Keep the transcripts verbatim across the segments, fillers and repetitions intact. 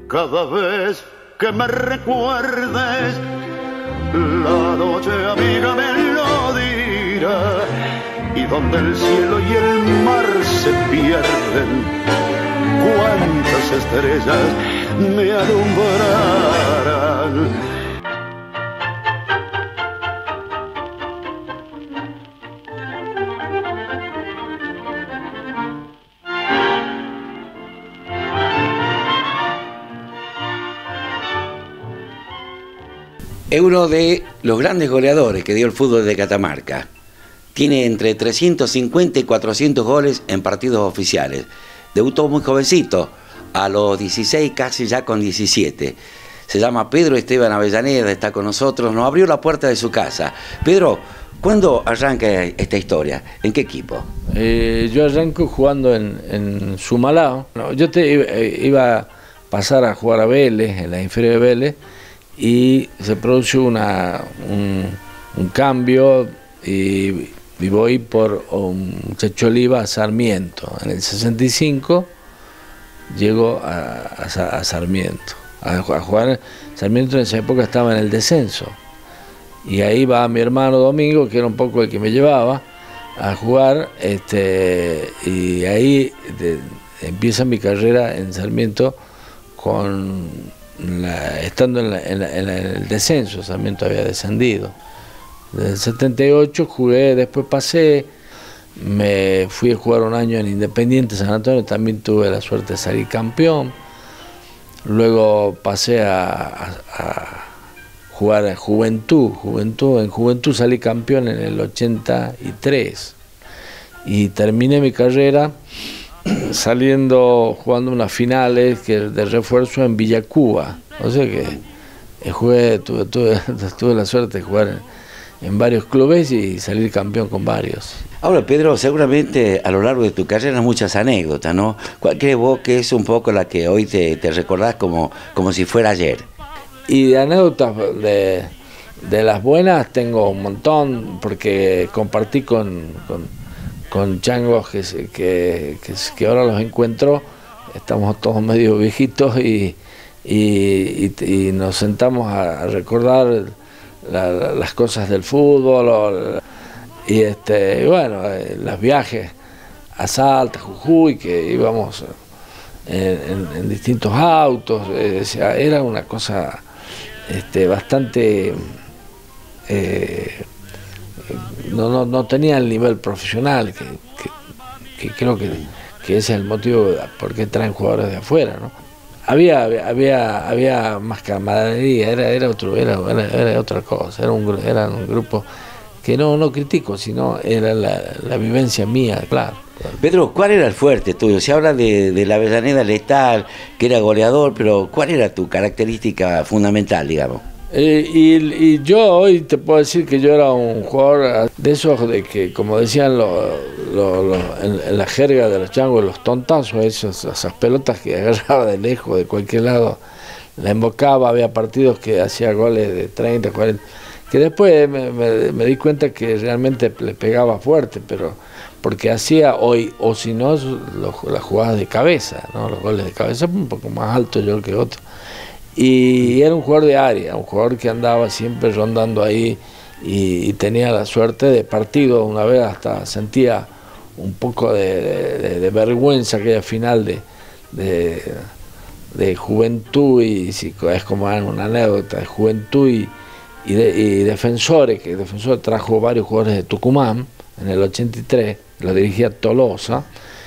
Cada vez que me recuerdes, la noche amiga me lo dirá. Y donde el cielo y el mar se pierden, cuántas estrellas me alumbrarán. Es uno de los grandes goleadores que dio el fútbol de Catamarca. Tiene entre trescientos cincuenta y cuatrocientos goles en partidos oficiales. Debutó muy jovencito, a los dieciséis, casi ya con diecisiete. Se llama Pedro Esteban Avellaneda, está con nosotros, nos abrió la puerta de su casa. Pedro, ¿cuándo arranca esta historia? ¿En qué equipo? Eh, yo arranco jugando en, en Sumalao. No, yo te, iba a pasar a jugar a Vélez, en la inferior de Vélez, y se produce una, un, un cambio y, y voy por un muchacho Oliva a Sarmiento. En el sesenta y cinco llego a, a, a Sarmiento, a, a jugar. Sarmiento en esa época estaba en el descenso y ahí va mi hermano Domingo, que era un poco el que me llevaba a jugar, este, y ahí de, empieza mi carrera en Sarmiento con La, estando en, la, en, la, en, la, en el descenso. Sarmiento había descendido. Desde el setenta y ocho jugué, después pasé, me fui a jugar un año en Independiente San Antonio, también tuve la suerte de salir campeón. Luego pasé a, a, a jugar en Juventud, Juventud, en Juventud salí campeón en el ochenta y tres y terminé mi carrera saliendo, jugando unas finales que de refuerzo en Villacuba. O sea que jugué, tuve, tuve, tuve la suerte de jugar en, en varios clubes y salir campeón con varios. Ahora, Pedro, seguramente a lo largo de tu carrera muchas anécdotas, ¿no? ¿Cuál crees vos que es un poco la que hoy te, te recordás como, como si fuera ayer? Y de anécdotas de, de las buenas tengo un montón, porque compartí con... con con changos que, que, que, que ahora los encuentro, estamos todos medio viejitos y, y, y, y nos sentamos a, a recordar la, la, las cosas del fútbol, o, y este, bueno, los viajes a Salta, Jujuy, que íbamos en, en, en distintos autos, eh, o sea, era una cosa este, bastante... Eh, No, no, no tenía el nivel profesional, que, que, que creo que, que ese es el motivo por qué traen jugadores de afuera, ¿no? Había, había, había más camaradería, era, era, otro, era, era, era otra cosa, era un, era un grupo que no, no critico, sino era la, la vivencia mía, claro. Pedro, ¿cuál era el fuerte tuyo? Se habla de, de la Avellaneda letal, que era goleador, pero ¿cuál era tu característica fundamental, digamos? Eh, y, y yo hoy te puedo decir que yo era un jugador de esos de que, como decían lo, lo, lo, en, en la jerga de los changos, los tontazos, esos, esas pelotas que agarraba de lejos, de cualquier lado, la embocaba. Había partidos que hacía goles de treinta, cuarenta, que después me, me, me di cuenta que realmente le pegaba fuerte, pero porque hacía hoy, o si no, los, las jugadas de cabeza, ¿no? Los goles de cabeza, un poco más alto yo que otro. Y era un jugador de área, un jugador que andaba siempre rondando ahí y, y tenía la suerte de partido. Una vez hasta sentía un poco de, de, de vergüenza aquella final de, de, de Juventud, y si es como una anécdota, de Juventud y, y, de, y Defensores, que Defensores trajo varios jugadores de Tucumán en el ochenta y tres, lo dirigía Tolosa,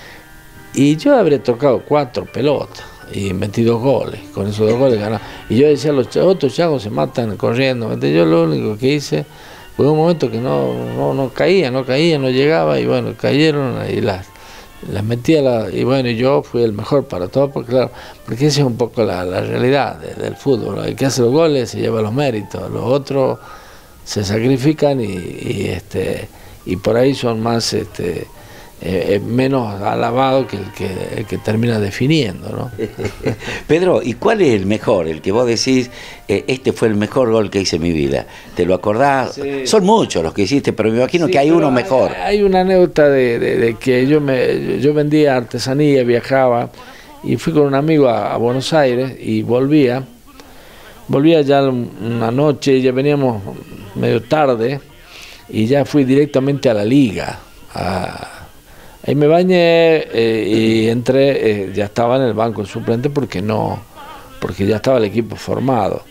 y yo habré tocado cuatro pelotas y metí dos goles, con esos dos goles ganaba. Y yo decía, los otros chagos se matan corriendo. Yo lo único que hice fue un momento que no, no, no caía, no caía, no llegaba, y bueno, cayeron y las, las metí a la, y bueno, yo fui el mejor para todo, porque claro, porque esa es un poco la, la realidad de, del fútbol, ¿no? El que hace los goles se lleva los méritos, los otros se sacrifican y, y este y por ahí son más este Eh, menos alabado que el que, el que termina definiendo, ¿no? Pedro, ¿y cuál es el mejor? El que vos decís, eh, este fue el mejor gol que hice en mi vida. ¿Te lo acordás? Sí. Son muchos los que hiciste, pero me imagino sí, que hay uno hay, mejor. Hay una anécdota de, de, de que yo me yo vendía artesanía, viajaba, y fui con un amigo a, a Buenos Aires y volvía, volvía ya una noche, ya veníamos medio tarde y ya fui directamente a la liga. A, ahí me bañé eh, y entré, eh, ya estaba en el banco suplente porque no, porque ya estaba el equipo formado.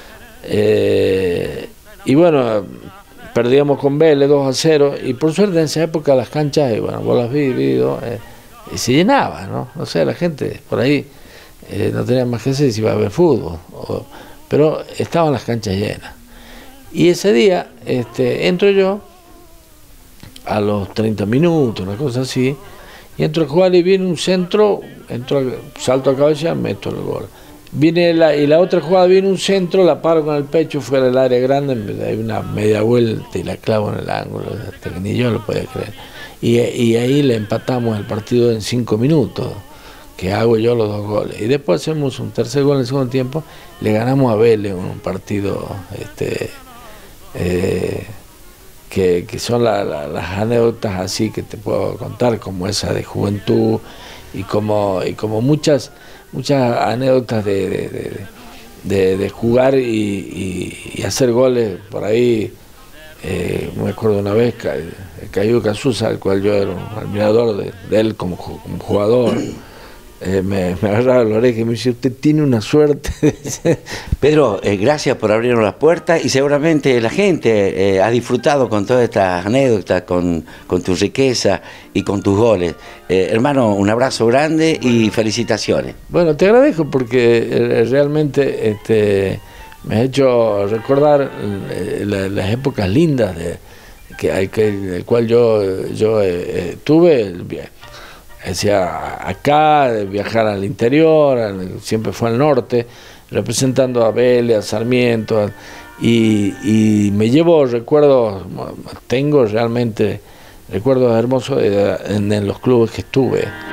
Eh, y bueno, perdíamos con Vélez dos a cero y por suerte en esa época las canchas, y bueno, vos las vi, vi eh, y se llenaban, ¿no? O sea, la gente por ahí eh, no tenía más que hacer si iba a ver fútbol, o, pero estaban las canchas llenas. Y ese día este, entro yo a los treinta minutos, una cosa así, y entro a jugar y viene un centro, entro, salto a cabeza, meto el gol. Viene la, y la otra jugada viene un centro, la paro con el pecho fuera del área grande, hay una media vuelta y la clavo en el ángulo, hasta que ni yo lo podía creer. Y, y ahí le empatamos el partido en cinco minutos, que hago yo los dos goles. Y después hacemos un tercer gol en el segundo tiempo, le ganamos a Vélez un partido este, eh, que, que son la, la, las anécdotas así que te puedo contar, como esa de juventud y como, y como muchas... muchas anécdotas de, de, de, de, de jugar y, y, y hacer goles por ahí. Eh, me acuerdo una vez que el Cayu Casusa, al cual yo era un admirador de, de él como, como jugador, eh, me, me agarraba la oreja y me decía, usted tiene una suerte. Pedro, eh, gracias por abrirnos las puertas y seguramente la gente eh, ha disfrutado con todas estas anécdotas, con, con tu riqueza y con tus goles. Eh, hermano, un abrazo grande y felicitaciones. Bueno, te agradezco porque eh, realmente este, me has hecho recordar eh, la, las épocas lindas de que, que el cual yo, yo eh, tuve. El, decía, acá, de viajar al interior, al, siempre fue al norte, representando a Vélez, a Sarmiento, a, y, y me llevo recuerdos, tengo realmente recuerdos hermosos en, en los clubes que estuve.